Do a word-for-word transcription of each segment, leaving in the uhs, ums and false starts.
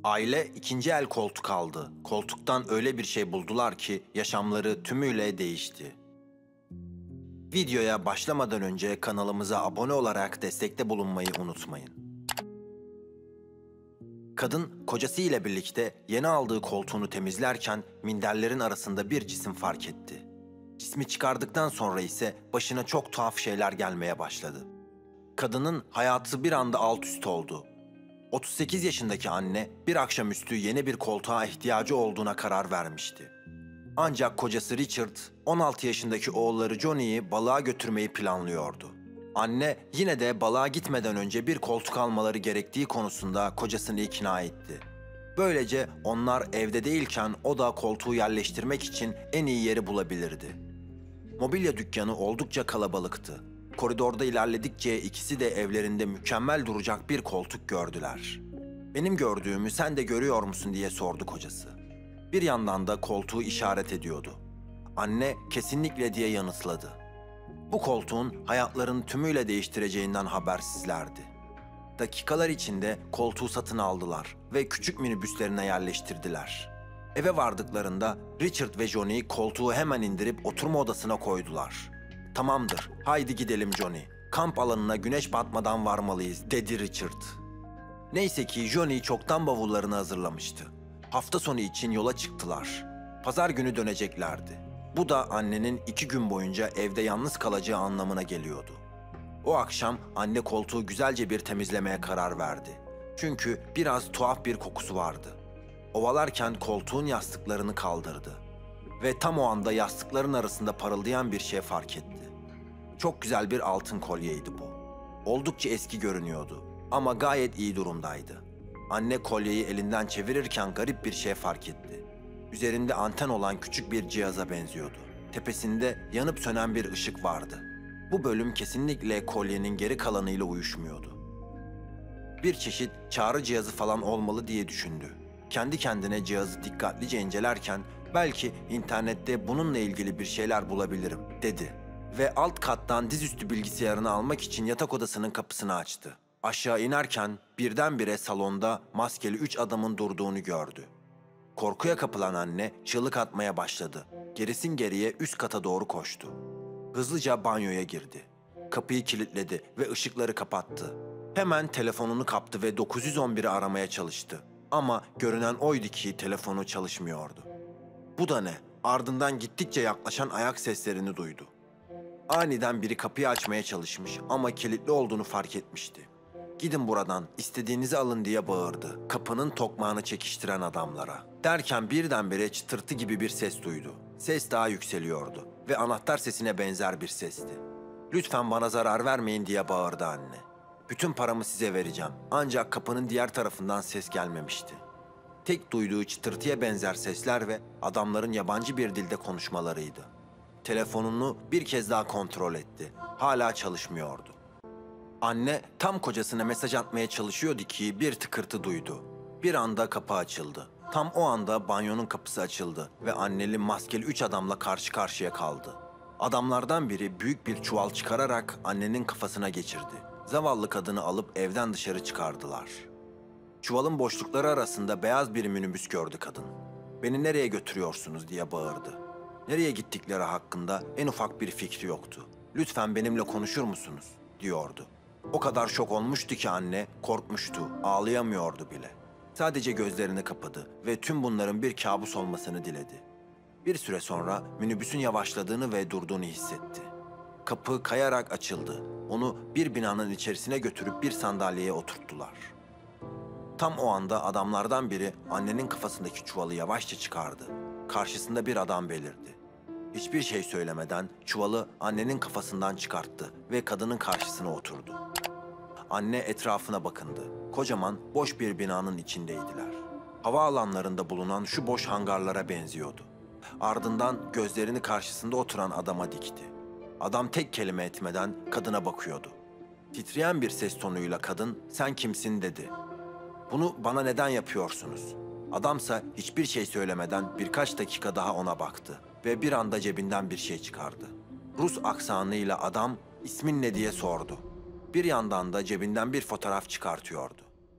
Aile ikinci el koltuk aldı. Koltuktan öyle bir şey buldular ki yaşamları tümüyle değişti. Videoya başlamadan önce kanalımıza abone olarak destekte bulunmayı unutmayın. Kadın kocası ile birlikte yeni aldığı koltuğunu temizlerken minderlerin arasında bir cisim fark etti. Cismi çıkardıktan sonra ise başına çok tuhaf şeyler gelmeye başladı. Kadının hayatı bir anda alt üst oldu. otuz sekiz yaşındaki anne bir akşamüstü yeni bir koltuğa ihtiyacı olduğuna karar vermişti. Ancak kocası Richard, on altı yaşındaki oğulları Johnny'yi balığa götürmeyi planlıyordu. Anne yine de balığa gitmeden önce bir koltuk almaları gerektiği konusunda kocasını ikna etti. Böylece onlar evde değilken o da koltuğu yerleştirmek için en iyi yeri bulabilirdi. Mobilya dükkanı oldukça kalabalıktı. Koridorda ilerledikçe ikisi de evlerinde mükemmel duracak bir koltuk gördüler. "Benim gördüğümü sen de görüyor musun?" diye sordu kocası. Bir yandan da koltuğu işaret ediyordu. Anne kesinlikle diye yanıtladı. Bu koltuğun hayatlarını tümüyle değiştireceğinden habersizlerdi. Dakikalar içinde koltuğu satın aldılar ve küçük minibüslerine yerleştirdiler. Eve vardıklarında Richard ve Johnny koltuğu hemen indirip oturma odasına koydular. "Tamamdır, haydi gidelim Johnny. Kamp alanına güneş batmadan varmalıyız," dedi Richard. Neyse ki Johnny çoktan bavullarını hazırlamıştı. Hafta sonu için yola çıktılar. Pazar günü döneceklerdi. Bu da annenin iki gün boyunca evde yalnız kalacağı anlamına geliyordu. O akşam anne koltuğu güzelce bir temizlemeye karar verdi. Çünkü biraz tuhaf bir kokusu vardı. Ovalarken koltuğun yastıklarını kaldırdı. Ve tam o anda yastıkların arasında parıldayan bir şey fark etti. Çok güzel bir altın kolyeydi bu. Oldukça eski görünüyordu ama gayet iyi durumdaydı. Anne kolyeyi elinden çevirirken garip bir şey fark etti. Üzerinde anten olan küçük bir cihaza benziyordu. Tepesinde yanıp sönen bir ışık vardı. Bu bölüm kesinlikle kolyenin geri kalanıyla uyuşmuyordu. Bir çeşit çağrı cihazı falan olmalı diye düşündü. Kendi kendine cihazı dikkatlice incelerken "Belki internette bununla ilgili bir şeyler bulabilirim," dedi. Ve alt kattan dizüstü bilgisayarını almak için yatak odasının kapısını açtı. Aşağı inerken birdenbire salonda maskeli üç adamın durduğunu gördü. Korkuya kapılan anne çığlık atmaya başladı. Gerisin geriye üst kata doğru koştu. Hızlıca banyoya girdi. Kapıyı kilitledi ve ışıkları kapattı. Hemen telefonunu kaptı ve dokuz yüz on biri aramaya çalıştı. Ama görünen oydu ki telefonu çalışmıyordu. Bu da ne? Ardından gittikçe yaklaşan ayak seslerini duydu. Aniden biri kapıyı açmaya çalışmış ama kilitli olduğunu fark etmişti. "Gidin buradan, istediğinizi alın," diye bağırdı kapının tokmağını çekiştiren adamlara. Derken birdenbire çıtırtı gibi bir ses duydu. Ses daha yükseliyordu ve anahtar sesine benzer bir sesti. "Lütfen bana zarar vermeyin," diye bağırdı anne. "Bütün paramı size vereceğim." Ancak kapının diğer tarafından ses gelmemişti. Tek duyduğu çıtırtıya benzer sesler ve adamların yabancı bir dilde konuşmalarıydı. Telefonunu bir kez daha kontrol etti. Hala çalışmıyordu. Anne tam kocasına mesaj atmaya çalışıyordu ki bir tıkırtı duydu. Bir anda kapı açıldı. Tam o anda banyonun kapısı açıldı ve anneli maskeli üç adamla karşı karşıya kaldı. Adamlardan biri büyük bir çuval çıkararak annenin kafasına geçirdi. Zavallı kadını alıp evden dışarı çıkardılar. Çuvalın boşlukları arasında beyaz bir minibüs gördü kadın. "Beni nereye götürüyorsunuz?" diye bağırdı. Nereye gittikleri hakkında en ufak bir fikri yoktu. "Lütfen benimle konuşur musunuz?" diyordu. O kadar şok olmuştu ki anne korkmuştu, ağlayamıyordu bile. Sadece gözlerini kapadı ve tüm bunların bir kabus olmasını diledi. Bir süre sonra minibüsün yavaşladığını ve durduğunu hissetti. Kapı kayarak açıldı. Onu bir binanın içerisine götürüp bir sandalyeye oturttular. Tam o anda adamlardan biri annenin kafasındaki çuvalı yavaşça çıkardı. Karşısında bir adam belirdi. Hiçbir şey söylemeden çuvalı annenin kafasından çıkarttı ve kadının karşısına oturdu. Anne etrafına bakındı. Kocaman, boş bir binanın içindeydiler. Havaalanlarında bulunan şu boş hangarlara benziyordu. Ardından gözlerini karşısında oturan adama dikti. Adam tek kelime etmeden kadına bakıyordu. Titreyen bir ses tonuyla kadın, "Sen kimsin?" dedi. "Bunu bana neden yapıyorsunuz?" Adamsa hiçbir şey söylemeden birkaç dakika daha ona baktı ve bir anda cebinden bir şey çıkardı. Rus aksanıyla adam, "İsmin ne?" diye sordu. Bir yandan da cebinden bir fotoğraf çıkartıyordu.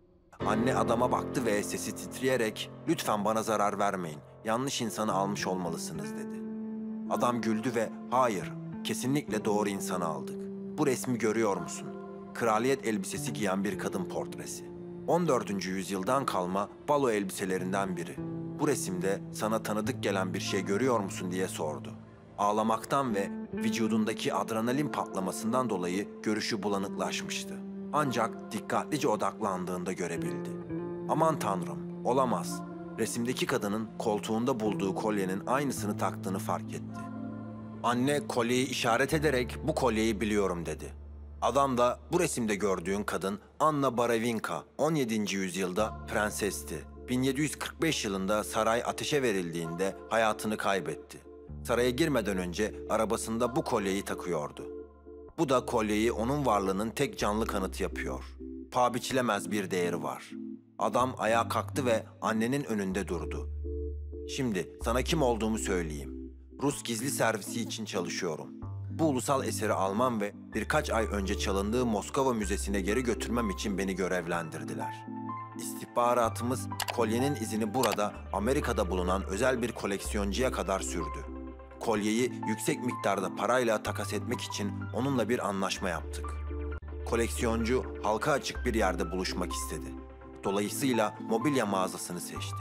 Anne adama baktı ve sesi titreyerek "Lütfen bana zarar vermeyin, yanlış insanı almış olmalısınız" dedi. Adam güldü ve "Hayır, kesinlikle doğru insanı aldık. Bu resmi görüyor musun? Kraliyet elbisesi giyen bir kadın portresi. on dördüncü yüzyıldan kalma balo elbiselerinden biri. Bu resimde sana tanıdık gelen bir şey görüyor musun diye sordu. Ağlamaktan ve vücudundaki adrenalin patlamasından dolayı görüşü bulanıklaşmıştı. Ancak dikkatlice odaklandığında görebildi. Aman tanrım, olamaz. Resimdeki kadının koltuğunda bulduğu kolyenin aynısını taktığını fark etti. Anne kolyeyi işaret ederek "Bu kolyeyi biliyorum" dedi. Adam da "Bu resimde gördüğün kadın Anna Baravinka, on yedinci yüzyılda prensesti. bin yedi yüz kırk beş yılında saray ateşe verildiğinde hayatını kaybetti. Saraya girmeden önce arabasında bu kolyeyi takıyordu. Bu da kolyeyi onun varlığının tek canlı kanıtı yapıyor. Paha biçilemez bir değeri var." Adam ayağa kalktı ve annenin önünde durdu. "Şimdi sana kim olduğumu söyleyeyim. Rus gizli servisi için çalışıyorum. Bu ulusal eseri almam ve birkaç ay önce çalındığı Moskova Müzesi'ne geri götürmem için beni görevlendirdiler. İstihbaratımız kolyenin izini burada, Amerika'da bulunan özel bir koleksiyoncuya kadar sürdü. Kolyeyi yüksek miktarda parayla takas etmek için onunla bir anlaşma yaptık. Koleksiyoncu halka açık bir yerde buluşmak istedi. Dolayısıyla mobilya mağazasını seçti."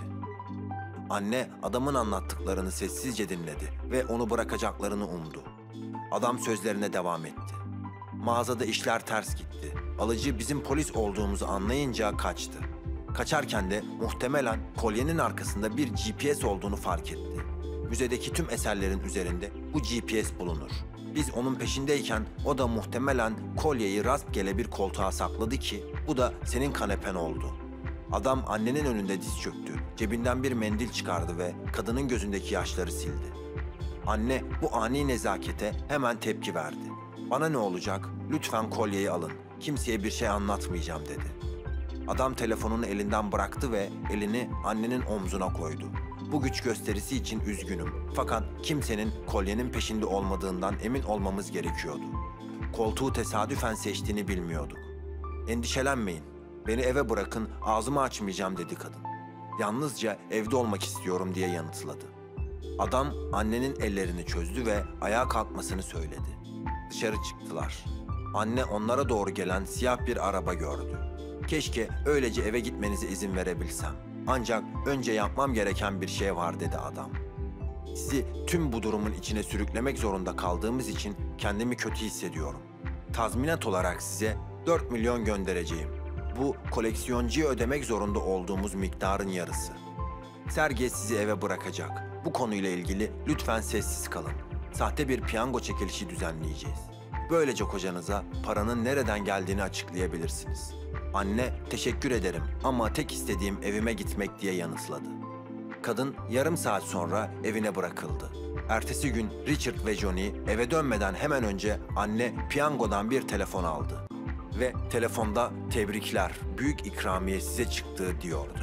Anne adamın anlattıklarını sessizce dinledi ve onu bırakacaklarını umdu. Adam sözlerine devam etti. "Mağazada işler ters gitti. Alıcı bizim polis olduğumuzu anlayınca kaçtı. Kaçarken de muhtemelen kolyenin arkasında bir G P S olduğunu fark etti. Müzedeki tüm eserlerin üzerinde bu G P S bulunur. Biz onun peşindeyken o da muhtemelen kolyeyi rastgele bir koltuğa sakladı ki bu da senin kanepen oldu." Adam annenin önünde diz çöktü. Cebinden bir mendil çıkardı ve kadının gözündeki yaşları sildi. Anne bu ani nezakete hemen tepki verdi. "Bana ne olacak? Lütfen kolyeyi alın. Kimseye bir şey anlatmayacağım" dedi. Adam telefonunu elinden bıraktı ve elini annenin omzuna koydu. "Bu güç gösterisi için üzgünüm. Fakat kimsenin kolyenin peşinde olmadığından emin olmamız gerekiyordu. Koltuğu tesadüfen seçtiğini bilmiyorduk." "Endişelenmeyin. Beni eve bırakın, ağzımı açmayacağım" dedi kadın. "Yalnızca evde olmak istiyorum" diye yanıtladı. Adam annenin ellerini çözdü ve ayağa kalkmasını söyledi. Dışarı çıktılar. Anne onlara doğru gelen siyah bir araba gördü. "Keşke öylece eve gitmenize izin verebilsem. Ancak önce yapmam gereken bir şey var" dedi adam. "Sizi tüm bu durumun içine sürüklemek zorunda kaldığımız için kendimi kötü hissediyorum. Tazminat olarak size dört milyon göndereceğim. Bu koleksiyoncuya ödemek zorunda olduğumuz miktarın yarısı. Sergi sizi eve bırakacak. Bu konuyla ilgili lütfen sessiz kalın. Sahte bir piyango çekilişi düzenleyeceğiz. Böylece kocanıza paranın nereden geldiğini açıklayabilirsiniz." Anne "Teşekkür ederim ama tek istediğim evime gitmek" diye yanıtladı. Kadın yarım saat sonra evine bırakıldı. Ertesi gün Richard ve Johnny eve dönmeden hemen önce anne piyangodan bir telefon aldı. Ve telefonda "Tebrikler, büyük ikramiye size çıktı" diyordu.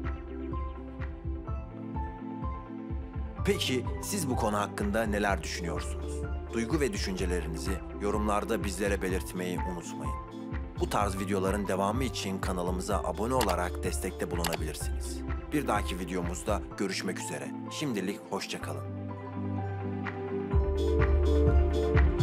Peki siz bu konu hakkında neler düşünüyorsunuz? Duygu ve düşüncelerinizi yorumlarda bizlere belirtmeyi unutmayın. Bu tarz videoların devamı için kanalımıza abone olarak destekte bulunabilirsiniz. Bir dahaki videomuzda görüşmek üzere. Şimdilik hoşça kalın.